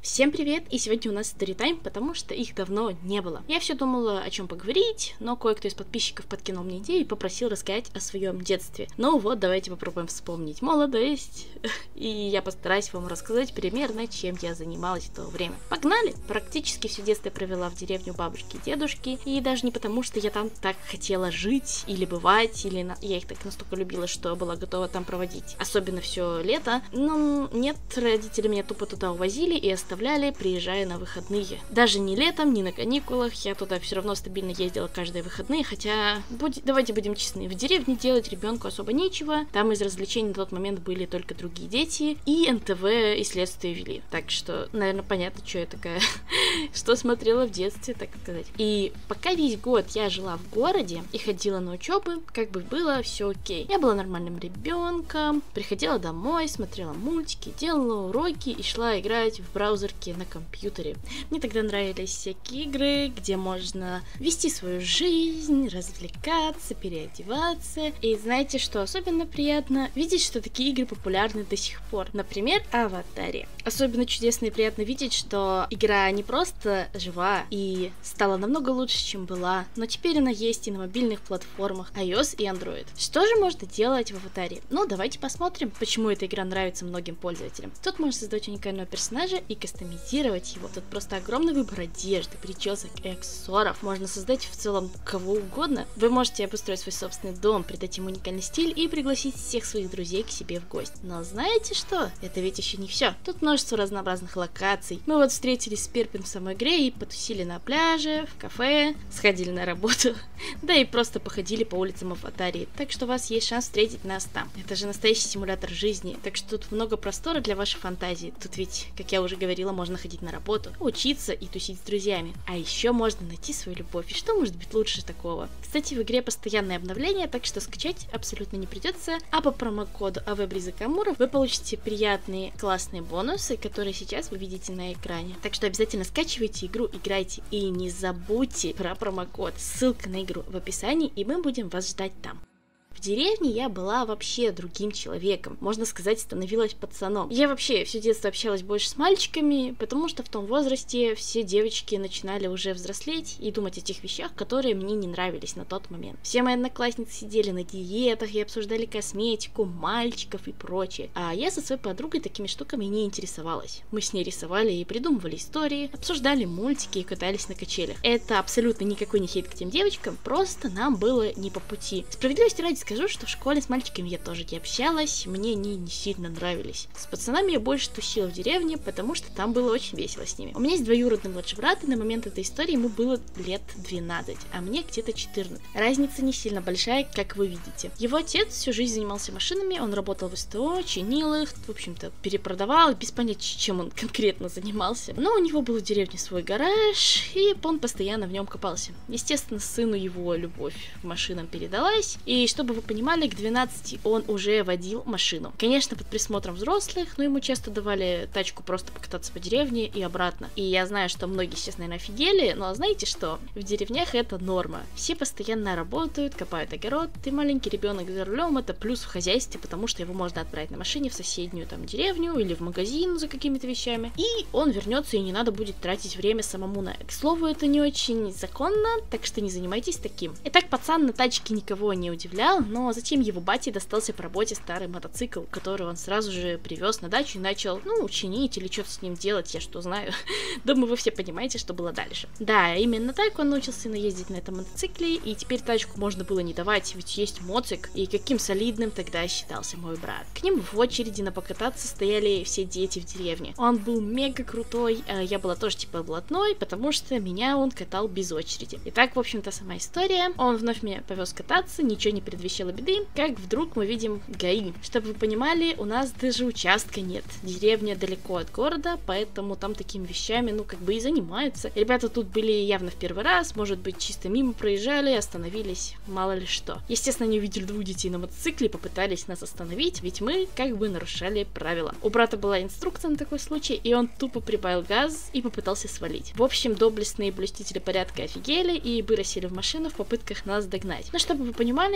Всем привет, и сегодня у нас сторитайм, потому что их давно не было. Я все думала, о чем поговорить, но кое-кто из подписчиков подкинул мне идею и попросил рассказать о своем детстве. Ну вот, давайте попробуем вспомнить молодость, и я постараюсь вам рассказать примерно, чем я занималась в то время. Погнали! Практически все детство я провела в деревне у бабушки и дедушки, и даже не потому, что я там так хотела жить или бывать, я их так настолько любила, что была готова там проводить, особенно все лето. Но нет, родители меня тупо туда увозили и оставляли, приезжая на выходные. Даже не летом, ни на каникулах, я туда все равно стабильно ездила каждые выходные, хотя, давайте будем честны, в деревне делать ребенку особо нечего, там из развлечений на тот момент были только другие дети, и НТВ и следствие вели. Так что, наверное, понятно, что я такая, что смотрела в детстве, так сказать. И пока весь год я жила в городе и ходила на учебы, как бы было все окей. Я была нормальным ребенком, приходила домой, смотрела мультики, делала уроки и шла играть в браузерке на компьютере. Мне тогда нравились всякие игры, где можно вести свою жизнь, развлекаться, переодеваться. И знаете, что особенно приятно? Видеть, что такие игры популярны до сих пор. Например, Аватаре. Особенно чудесно и приятно видеть, что игра не просто жива и стала намного лучше, чем была, но теперь она есть и на мобильных платформах iOS и Android. Что же можно делать в Аватаре? Ну, давайте посмотрим, почему эта игра нравится многим пользователям. Тут можно создать уникального персонажа и кастомизировать его. Тут просто огромный выбор одежды, причесок и аксессуаров. Можно создать в целом кого угодно. Вы можете обустроить свой собственный дом, придать ему уникальный стиль и пригласить всех своих друзей к себе в гости. Но знаете что? Это ведь еще не все. Тут множество разнообразных локаций. Мы вот встретились с Перпин в самой игре и потусили на пляже, в кафе, сходили на работу, да и просто походили по улицам Аватарии. Так что у вас есть шанс встретить нас там. Это же настоящий симулятор жизни, так что тут много простора для вашей фантазии. Тут ведь, как я уже говорила, можно ходить на работу, учиться и тусить с друзьями. А еще можно найти свою любовь. И что может быть лучше такого? Кстати, в игре постоянное обновление, так что скачать абсолютно не придется. А по промокоду АВБризакамура вы получите приятные, классные бонусы, которые сейчас вы видите на экране. Так что обязательно скачивайте игру, играйте и не забудьте про промокод. Ссылка на игру в описании, и мы будем вас ждать там. В деревне я была вообще другим человеком, можно сказать, становилась пацаном. Я вообще все детство общалась больше с мальчиками, потому что в том возрасте все девочки начинали уже взрослеть и думать о тех вещах, которые мне не нравились на тот момент. Все мои одноклассницы сидели на диетах и обсуждали косметику, мальчиков и прочее. А я со своей подругой такими штуками не интересовалась. Мы с ней рисовали и придумывали истории, обсуждали мультики и катались на качелях. Это абсолютно никакой не хейт к тем девочкам, просто нам было не по пути. Справедливости ради скажу, что в школе с мальчиками я тоже не общалась, мне они не сильно нравились. С пацанами я больше тусила в деревне, потому что там было очень весело с ними. У меня есть двоюродный младший брат, и на момент этой истории ему было лет 12, а мне где-то 14. Разница не сильно большая, как вы видите. Его отец всю жизнь занимался машинами, он работал в СТО, чинил их, в общем-то, перепродавал, без понятия, чем он конкретно занимался. Но у него был в деревне свой гараж, и он постоянно в нем копался. Естественно, сыну его любовь к машинам передалась, и чтобы вы понимали, к 12 он уже водил машину. Конечно, под присмотром взрослых, но ему часто давали тачку просто покататься по деревне и обратно. И я знаю, что многие сейчас, наверное, офигели, но знаете что? В деревнях это норма. Все постоянно работают, копают огород, и маленький ребенок за рулем — это плюс в хозяйстве, потому что его можно отправить на машине в соседнюю там деревню или в магазин за какими-то вещами, и он вернется, и не надо будет тратить время самому на это. К слову, это не очень законно, так что не занимайтесь таким. Итак, пацан на тачке никого не удивлял, но затем его бате достался по работе старый мотоцикл, который он сразу же привез на дачу и начал, чинить или что-то с ним делать, я что знаю. Думаю, вы все понимаете, что было дальше. Да, именно так он научился ездить на этом мотоцикле, и теперь тачку можно было не давать, ведь есть моцик, и каким солидным тогда считался мой брат. К ним в очереди на покататься стояли все дети в деревне. Он был мега крутой, а я была тоже типа блатной, потому что меня он катал без очереди. Итак, в общем-то, сама история. Он вновь меня повез кататься, ничего не предвещало беды, как вдруг мы видим ГАИ. Чтобы вы понимали, у нас даже участка нет. Деревня далеко от города, поэтому там такими вещами, и занимаются. Ребята тут были явно в первый раз, может быть, чисто мимо проезжали, остановились, мало ли что. Естественно, они увидели двух детей на мотоцикле и попытались нас остановить, ведь мы нарушали правила. У брата была инструкция на такой случай, и он тупо прибавил газ и попытался свалить. В общем, доблестные блюстители порядка офигели и выросили в машину в попытках нас догнать. Но чтобы вы понимали, наша деревня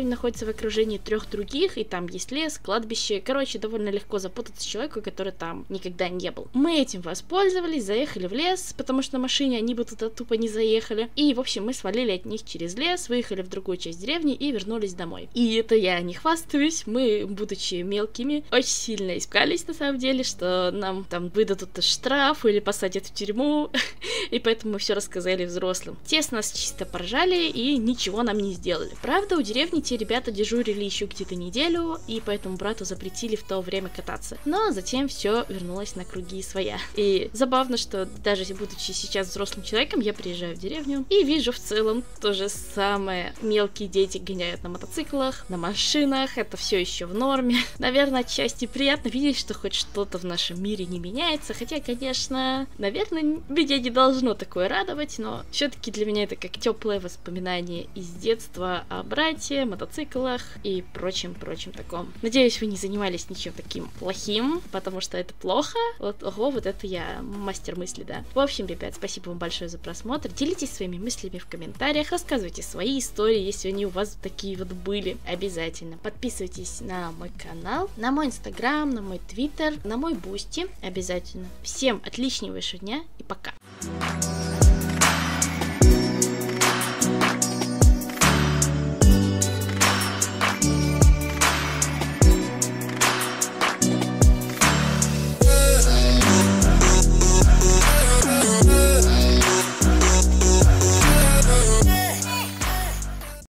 деревня находится в окружении 3 других, и там есть лес, кладбище. Короче, довольно легко запутаться человеку, который там никогда не был. Мы этим воспользовались, заехали в лес, потому что на машине они бы туда тупо не заехали. И, в общем, мы свалили от них через лес, выехали в другую часть деревни и вернулись домой. И это я не хвастаюсь, мы, будучи мелкими, очень сильно испугались, на самом деле, что нам там выдадут штраф или посадят в тюрьму, и поэтому мы все рассказали взрослым. Те с нас чисто поржали и ничего нам не сделали. Правда, у деревни те ребята дежурили еще где-то неделю, и поэтому брату запретили в то время кататься. Но затем все вернулось на круги своя. И забавно, что даже будучи сейчас взрослым человеком, я приезжаю в деревню и вижу в целом то же самое. Мелкие дети гоняют на мотоциклах, на машинах, это все еще в норме. Наверное, отчасти приятно видеть, что хоть что-то в нашем мире не меняется, хотя, конечно, наверное, меня не должно такое радовать, но все-таки для меня это как теплое воспоминание из детства о брате, мотоциклах и прочем таком. Надеюсь, вы не занимались ничем таким плохим, потому что это плохо. Вот, ого, вот это я мастер мысли, да. В общем, ребят, спасибо вам большое за просмотр. Делитесь своими мыслями в комментариях, рассказывайте свои истории, если они у вас такие вот были. Обязательно подписывайтесь на мой канал, на мой инстаграм, на мой твиттер, на мой бусти. Обязательно. Всем отличнейшего дня и пока.